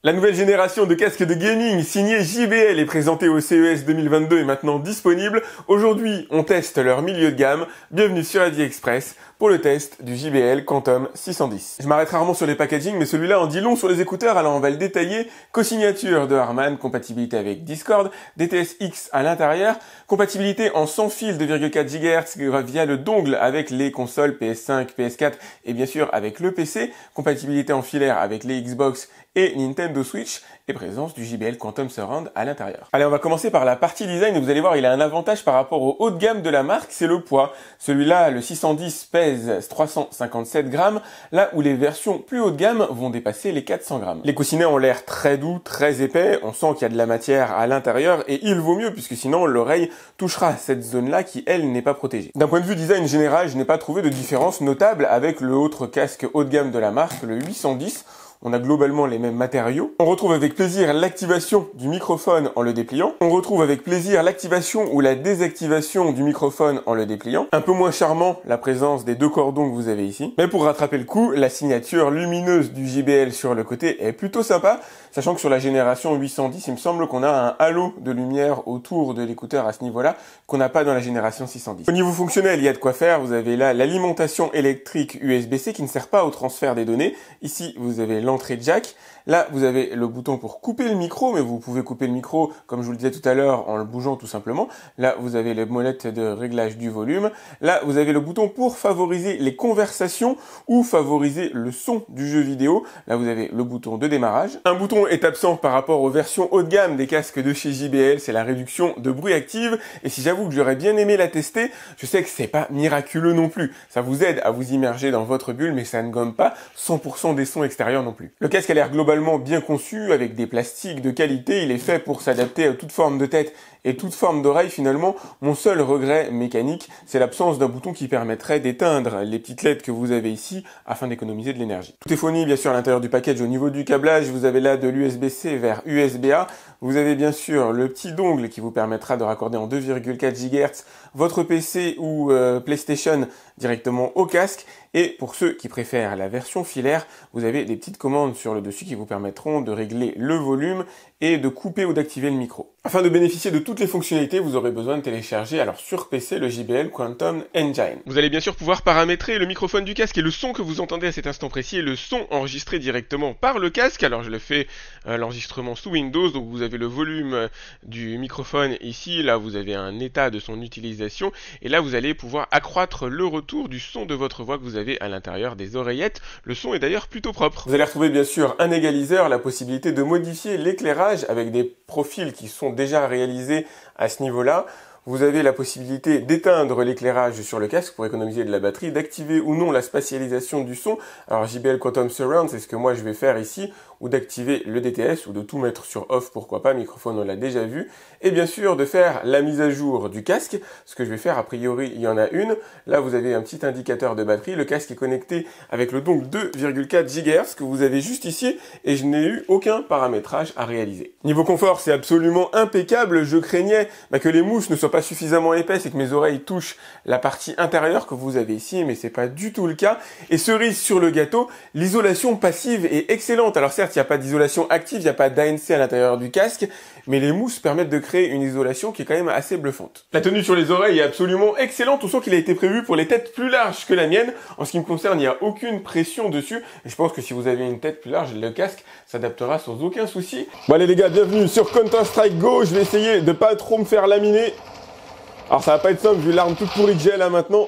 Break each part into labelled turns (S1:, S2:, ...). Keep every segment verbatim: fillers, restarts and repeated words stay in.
S1: La nouvelle génération de casques de gaming signée J B L est présentée au C E S deux mille vingt-deux et maintenant disponible. Aujourd'hui, on teste leur milieu de gamme. Bienvenue sur AviExpress pour le test du J B L Quantum six cent dix. Je m'arrête rarement sur les packaging, mais celui-là en dit long sur les écouteurs, alors on va le détailler. Co-signature de Harman, compatibilité avec Discord, D T S X à l'intérieur, compatibilité en sans fil deux virgule quatre gigahertz via le dongle avec les consoles P S cinq, P S quatre et bien sûr avec le P C, compatibilité en filaire avec les Xbox et Nintendo Switch, et présence du J B L Quantum Surround à l'intérieur. Allez, on va commencer par la partie design, et vous allez voir, il a un avantage par rapport au haut de gamme de la marque, c'est le poids. Celui-là, le six cent dix, pèse trois cent cinquante-sept grammes, là où les versions plus haut de gamme vont dépasser les quatre cents grammes. Les coussinets ont l'air très doux, très épais, on sent qu'il y a de la matière à l'intérieur, et il vaut mieux, puisque sinon l'oreille touchera cette zone-là qui, elle, n'est pas protégée. D'un point de vue design général, je n'ai pas trouvé de différence notable avec le autre casque haut de gamme de la marque, le huit cent dix. On a globalement les mêmes matériaux. On retrouve avec plaisir l'activation du microphone en le dépliant. On retrouve avec plaisir l'activation ou la désactivation du microphone en le dépliant. Un peu moins charmant, la présence des deux cordons que vous avez ici. Mais pour rattraper le coup, la signature lumineuse du J B L sur le côté est plutôt sympa, sachant que sur la génération huit cent dix, il me semble qu'on a un halo de lumière autour de l'écouteur à ce niveau-là, qu'on n'a pas dans la génération six cent dix. Au niveau fonctionnel, il y a de quoi faire. Vous avez là l'alimentation électrique U S B C qui ne sert pas au transfert des données. Ici, vous avez l'entrée jack. Là, vous avez le bouton pour couper le micro, mais vous pouvez couper le micro, comme je vous le disais tout à l'heure, en le bougeant tout simplement. Là, vous avez les molettes de réglage du volume. Là, vous avez le bouton pour favoriser les conversations ou favoriser le son du jeu vidéo. Là, vous avez le bouton de démarrage. Un bouton est absent par rapport aux versions haut de gamme des casques de chez J B L, c'est la réduction de bruit active. Et si j'avoue que j'aurais bien aimé la tester, je sais que c'est pas miraculeux non plus. Ça vous aide à vous immerger dans votre bulle, mais ça ne gomme pas cent pour cent des sons extérieurs non plus. Le casque a l'air globalement bien conçu, avec des plastiques de qualité. Il est fait pour s'adapter à toute forme de tête et toute forme d'oreille. Finalement, mon seul regret mécanique, c'est l'absence d'un bouton qui permettrait d'éteindre les petites L E D que vous avez ici afin d'économiser de l'énergie. Tout est fourni bien sûr à l'intérieur du package. Au niveau du câblage, vous avez là de l'U S B C vers U S B A. Vous avez bien sûr le petit dongle qui vous permettra de raccorder en deux virgule quatre gigahertz votre P C ou euh, PlayStation directement au casque. Et pour ceux qui préfèrent la version filaire, vous avez des petites commandes sur le dessus qui vous permettront de régler le volume et de couper ou d'activer le micro. Afin de bénéficier de toutes les fonctionnalités, vous aurez besoin de télécharger alors sur P C le J B L Quantum Engine. Vous allez bien sûr pouvoir paramétrer le microphone du casque et le son que vous entendez à cet instant précis est le son enregistré directement par le casque. Alors je le fais euh, l'enregistrement sous Windows, donc vous avez le volume du microphone ici, là vous avez un état de son utilisation et là vous allez pouvoir accroître le retour du son de votre voix que vous avez à l'intérieur des oreillettes. Le son est d'ailleurs plutôt propre. Vous allez retrouver bien sûr un égaliseur, la possibilité de modifier l'éclairage avec des profils qui sont déjà réalisés à ce niveau-là. Vous avez la possibilité d'éteindre l'éclairage sur le casque pour économiser de la batterie, d'activer ou non la spatialisation du son. Alors J B L Quantum Surround, c'est ce que moi je vais faire ici, ou d'activer le D T S, ou de tout mettre sur off, pourquoi pas, microphone on l'a déjà vu. Et bien sûr de faire la mise à jour du casque, ce que je vais faire, a priori il y en a une. Là vous avez un petit indicateur de batterie, le casque est connecté avec le dongle deux virgule quatre gigahertz que vous avez juste ici, et je n'ai eu aucun paramétrage à réaliser. Niveau confort, c'est absolument impeccable. Je craignais bah, que les mousses ne soient pas suffisamment épaisses et que mes oreilles touchent la partie intérieure que vous avez ici, mais c'est pas du tout le cas. Et cerise sur le gâteau, l'isolation passive est excellente. Alors certes, il n'y a pas d'isolation active, il n'y a pas d'A N C à l'intérieur du casque, mais les mousses permettent de créer une isolation qui est quand même assez bluffante. La tenue sur les oreilles est absolument excellente. On sent qu'il a été prévu pour les têtes plus larges que la mienne. En ce qui me concerne, il n'y a aucune pression dessus. Et je pense que si vous avez une tête plus large, le casque s'adaptera sans aucun souci. Bon allez les gars, bienvenue sur Counter-Strike Go. Je vais essayer de pas trop me faire laminer. Alors ça va pas être simple vu l'arme toute pourrie que j'ai là maintenant.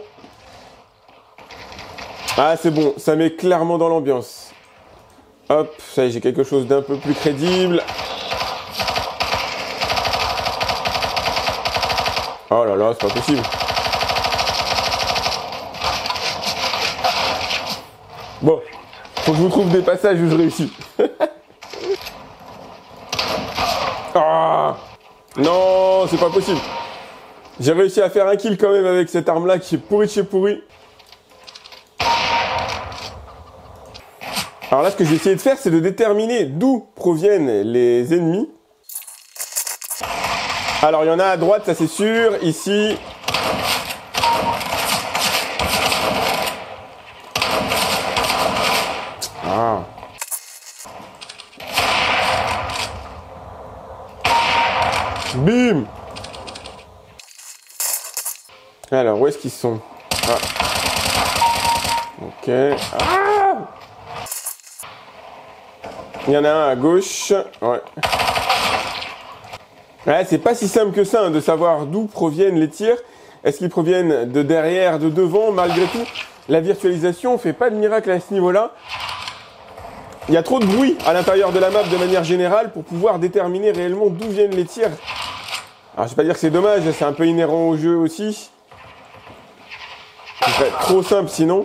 S1: Ah c'est bon, ça met clairement dans l'ambiance. Hop, ça y est, j'ai quelque chose d'un peu plus crédible. Oh là là, c'est pas possible. Bon, faut que je vous trouve des passages où je réussis. Ah non, c'est pas possible. J'ai réussi à faire un kill quand même avec cette arme-là qui est pourrie de chez pourrie. Alors là, ce que j'ai essayé de faire, c'est de déterminer d'où proviennent les ennemis. Alors, il y en a à droite, ça c'est sûr. Ici. Ah. Bim. Alors, où est-ce qu'ils sont? Ah. Ok. Ah, il y en a un à gauche. Ouais. Ouais, c'est pas si simple que ça hein, de savoir d'où proviennent les tirs. Est-ce qu'ils proviennent de derrière, de devant? Malgré tout, la virtualisation fait pas de miracle à ce niveau-là. Il y a trop de bruit à l'intérieur de la map de manière générale pour pouvoir déterminer réellement d'où viennent les tirs. Alors je vais pas dire que c'est dommage, c'est un peu inhérent au jeu aussi. Ce serait trop simple sinon.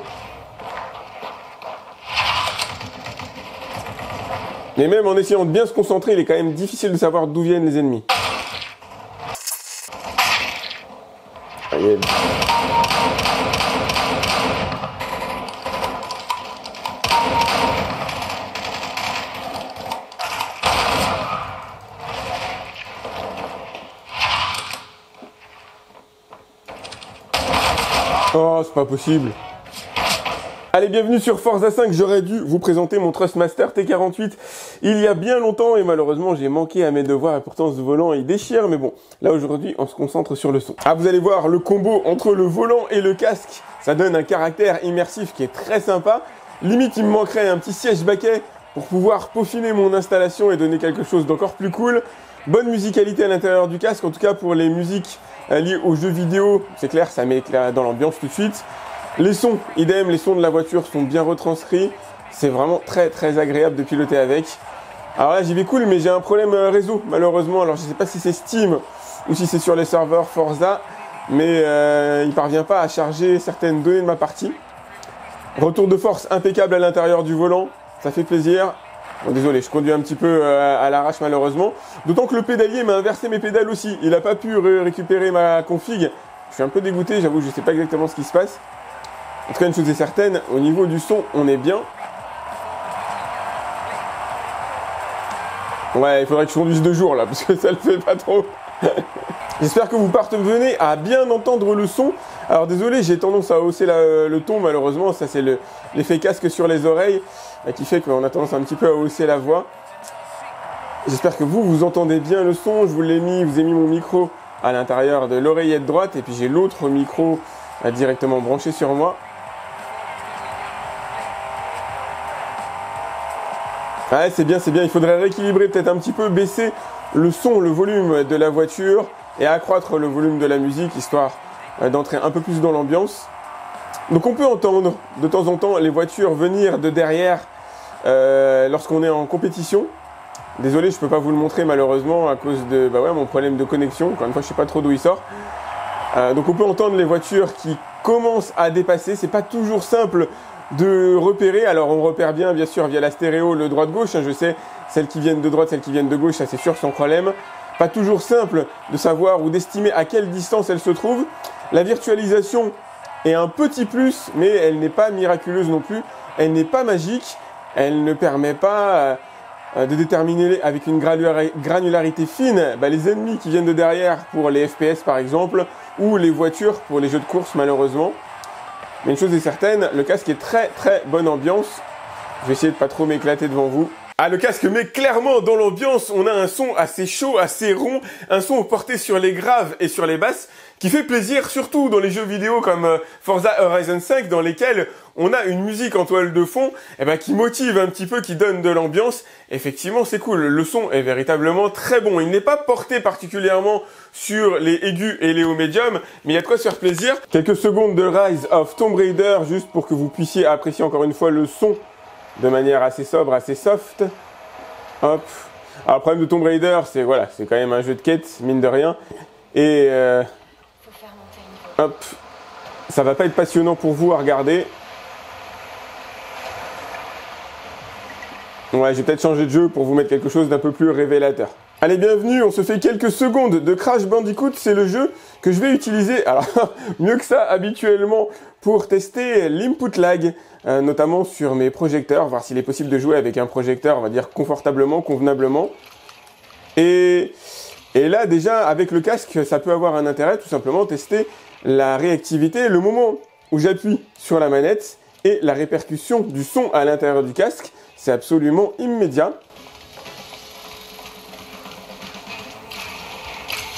S1: Mais même en essayant de bien se concentrer, il est quand même difficile de savoir d'où viennent les ennemis. Allez. Oh, c'est pas possible. Allez, bienvenue sur Forza cinq. J'aurais dû vous présenter mon Thrustmaster T quarante-huit il y a bien longtemps et malheureusement j'ai manqué à mes devoirs et pourtant ce volant il déchire. Mais bon, là aujourd'hui on se concentre sur le son. Ah, vous allez voir le combo entre le volant et le casque, ça donne un caractère immersif qui est très sympa. Limite il me manquerait un petit siège baquet pour pouvoir peaufiner mon installation et donner quelque chose d'encore plus cool. Bonne musicalité à l'intérieur du casque, en tout cas pour les musiques liées aux jeux vidéo, c'est clair, ça met dans l'ambiance tout de suite. Les sons, idem, les sons de la voiture sont bien retranscrits. C'est vraiment très très agréable de piloter avec. Alors là j'y vais cool mais j'ai un problème réseau malheureusement. Alors je sais pas si c'est Steam ou si c'est sur les serveurs Forza. Mais euh, il parvient pas à charger certaines données de ma partie. Retour de force impeccable à l'intérieur du volant. Ça fait plaisir. Bon, désolé, je conduis un petit peu euh, à l'arrache malheureusement. D'autant que le pédalier m'a inversé mes pédales aussi. Il n'a pas pu ré récupérer ma config. Je suis un peu dégoûté, j'avoue, je sais pas exactement ce qui se passe. En tout cas, une chose est certaine, au niveau du son, on est bien. Ouais, il faudrait que je conduise deux jours là, parce que ça le fait pas trop. J'espère que vous parvenez à bien entendre le son. Alors désolé, j'ai tendance à hausser la, le ton malheureusement. Ça c'est l'effet casque sur les oreilles euh, qui fait qu'on a tendance un petit peu à hausser la voix. J'espère que vous, vous entendez bien le son. Je vous l'ai mis, vous ai mis mon micro à l'intérieur de l'oreillette droite. Et puis j'ai l'autre micro euh, directement branché sur moi. Ouais, c'est bien, c'est bien. Il faudrait rééquilibrer, peut-être un petit peu, baisser le son, le volume de la voiture et accroître le volume de la musique, histoire d'entrer un peu plus dans l'ambiance. Donc on peut entendre de temps en temps les voitures venir de derrière euh, lorsqu'on est en compétition. Désolé, je peux pas vous le montrer malheureusement à cause de bah ouais, mon problème de connexion. Encore une fois, je sais pas trop d'où il sort. Euh, donc on peut entendre les voitures qui commencent à dépasser. C'est pas toujours simple de repérer. Alors on repère bien, bien sûr, via la stéréo, le droite-gauche. Hein, je sais, celles qui viennent de droite, celles qui viennent de gauche, ça c'est sûr, sans problème. Pas toujours simple de savoir ou d'estimer à quelle distance elles se trouvent. La virtualisation est un petit plus, mais elle n'est pas miraculeuse non plus. Elle n'est pas magique. Elle ne permet pas euh, de déterminer avec une granularité fine bah, les ennemis qui viennent de derrière pour les F P S par exemple, ou les voitures pour les jeux de course malheureusement. Mais une chose est certaine, le casque est très très bonne ambiance. Je vais essayer de pas trop m'éclater devant vous. Ah, le casque met clairement dans l'ambiance. On a un son assez chaud, assez rond, un son porté sur les graves et sur les basses, qui fait plaisir, surtout dans les jeux vidéo comme Forza Horizon cinq, dans lesquels on a une musique en toile de fond, eh ben, qui motive un petit peu, qui donne de l'ambiance. Effectivement, c'est cool. Le son est véritablement très bon. Il n'est pas porté particulièrement sur les aigus et les hauts médiums, mais il y a de quoi se faire plaisir. Quelques secondes de Rise of Tomb Raider, juste pour que vous puissiez apprécier encore une fois le son de manière assez sobre, assez soft. Hop. Alors, le problème de Tomb Raider, c'est voilà, c'est quand même un jeu de quête, mine de rien. Et euh, hop, ça va pas être passionnant pour vous à regarder. Ouais, je vais peut-être changer de jeu pour vous mettre quelque chose d'un peu plus révélateur. Allez, bienvenue, on se fait quelques secondes de Crash Bandicoot, c'est le jeu que je vais utiliser, alors mieux que ça habituellement, pour tester l'input lag, euh, notamment sur mes projecteurs, voir s'il est possible de jouer avec un projecteur, on va dire confortablement, convenablement. Et, et là déjà, avec le casque, ça peut avoir un intérêt, tout simplement tester la réactivité, le moment où j'appuie sur la manette et la répercussion du son à l'intérieur du casque, c'est absolument immédiat.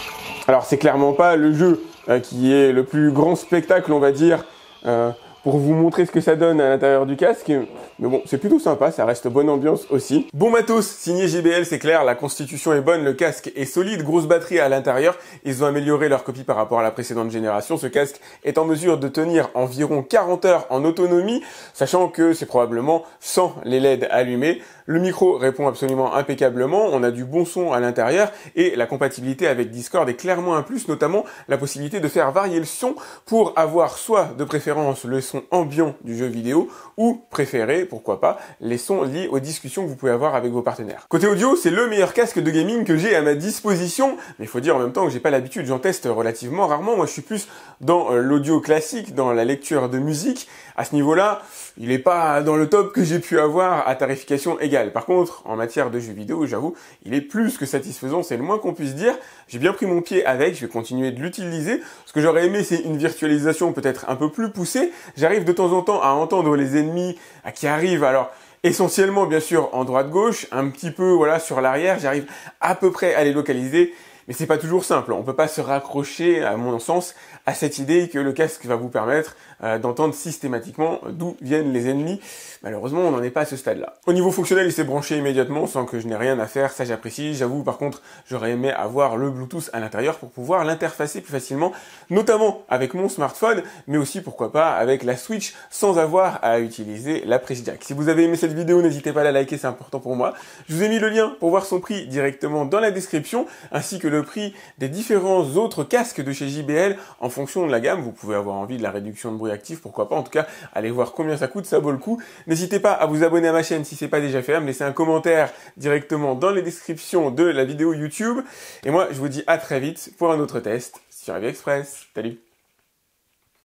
S1: Alors c'est clairement pas le jeu euh, qui est le plus grand spectacle, on va dire, euh, pour vous montrer ce que ça donne à l'intérieur du casque. Mais bon, c'est plutôt sympa, ça reste bonne ambiance aussi. Bon matos, signé J B L, c'est clair, la constitution est bonne, le casque est solide, grosse batterie à l'intérieur. Ils ont amélioré leur copie par rapport à la précédente génération. Ce casque est en mesure de tenir environ quarante heures en autonomie, sachant que c'est probablement sans les L E D allumés. Le micro répond absolument impeccablement, on a du bon son à l'intérieur et la compatibilité avec Discord est clairement un plus, notamment la possibilité de faire varier le son pour avoir soit de préférence le son ambiant du jeu vidéo ou préférer, pourquoi pas, les sons liés aux discussions que vous pouvez avoir avec vos partenaires. Côté audio, c'est le meilleur casque de gaming que j'ai à ma disposition, mais il faut dire en même temps que j'ai pas l'habitude, j'en teste relativement rarement. Moi je suis plus dans l'audio classique, dans la lecture de musique. À ce niveau-là, il est pas dans le top que j'ai pu avoir à tarification égale. Par contre, en matière de jeux vidéo, j'avoue, il est plus que satisfaisant, c'est le moins qu'on puisse dire. J'ai bien pris mon pied avec, je vais continuer de l'utiliser. Ce que j'aurais aimé, c'est une virtualisation peut-être un peu plus poussée. J'arrive de temps en temps à entendre les ennemis qui arrivent, alors essentiellement bien sûr en droite-gauche, un petit peu voilà sur l'arrière, j'arrive à peu près à les localiser. Mais c'est pas toujours simple, on peut pas se raccrocher, à mon sens, à cette idée que le casque va vous permettre euh, d'entendre systématiquement d'où viennent les ennemis. Malheureusement, on n'en est pas à ce stade-là. Au niveau fonctionnel, il s'est branché immédiatement sans que je n'ai rien à faire, ça j'apprécie. J'avoue, par contre, j'aurais aimé avoir le Bluetooth à l'intérieur pour pouvoir l'interfacer plus facilement, notamment avec mon smartphone, mais aussi, pourquoi pas, avec la Switch, sans avoir à utiliser la prise jack. Si vous avez aimé cette vidéo, n'hésitez pas à la liker, c'est important pour moi. Je vous ai mis le lien pour voir son prix directement dans la description, ainsi que le prix des différents autres casques de chez J B L en fonction de la gamme. Vous pouvez avoir envie de la réduction de bruit actif, pourquoi pas. En tout cas, allez voir combien ça coûte, ça vaut le coup. N'hésitez pas à vous abonner à ma chaîne si c'est pas déjà fait, à me laisser un commentaire directement dans les descriptions de la vidéo YouTube. Et moi, je vous dis à très vite pour un autre test sur AviExpress. Salut!